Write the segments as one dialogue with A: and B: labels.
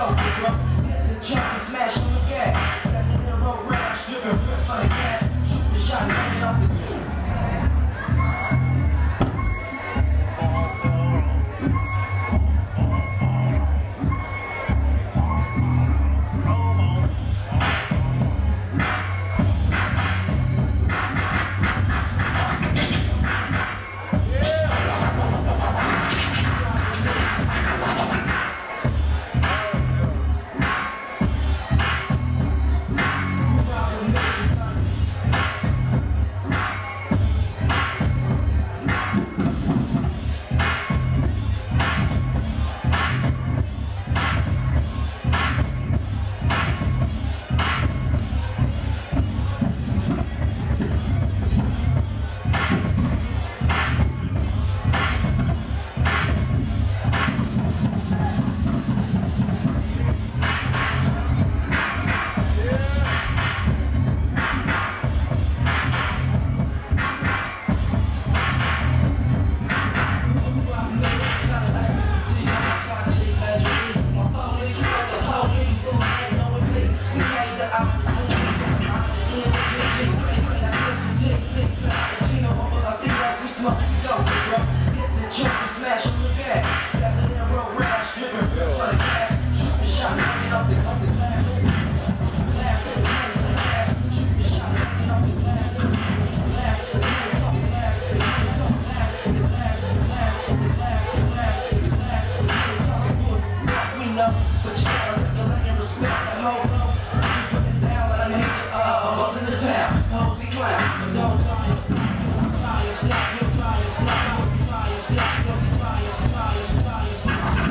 A: go, bro. Hit the jump and smash on the gas. That's in the road rash, dripping rip on the gas. Shoot the shot, knock it off the but you gotta recollect and respect the whole road. You put it down like I need you, buzz in the town, hoes be clown, but don't try it, try it, snap, you try it, snap, you try it, snap, you try it, try it, try it,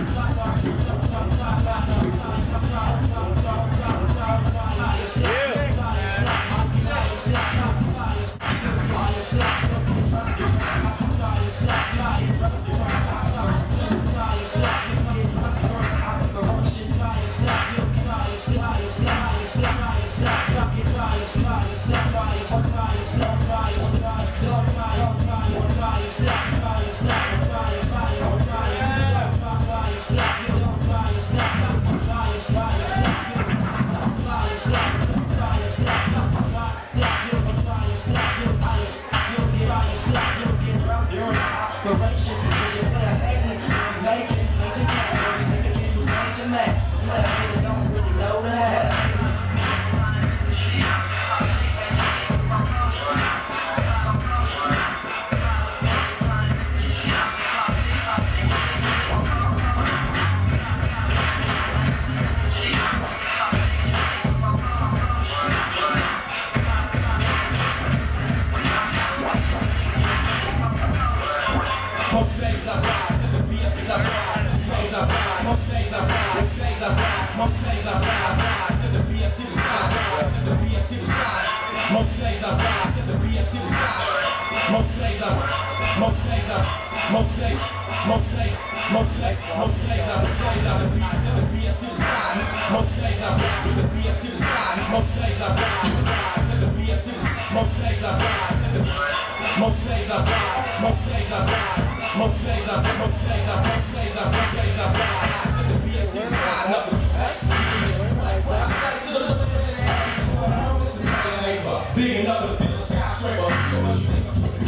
B: Most days I ride, to the BS I ride. Most days I ride, most days I ride, most days I ride, most days I ride, to the BS to the side, to the BS to the side. Most days I ride, to the BS to the side. Most days I, most days I, most days, most days, most days, most days I, most days I ride, to the BS to the side. Most days I ride, to the BS to the side. Most days I ride, to the BS to the side. Most days I ride, to the most days I ride, most days I ride. Most days I, most days I, most days I, most days I ride to the BS to the side. Another, I said to the little neighbor, being another than a skyscraper. So much you think I'm doing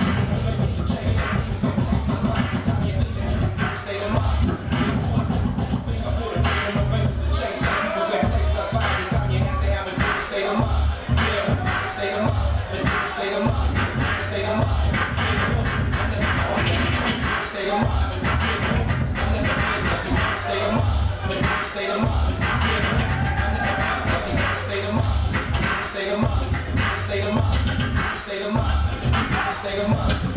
B: state of mind. Think I put a ring on my fingers and chase. Some people say place up by the time you have to have a different state of mind. Yeah, state of mind, a different state of mind, state of mind. State of mind, state of mind, state of mind, state of mind, state of mind, state of mind, state of mind, state of mind.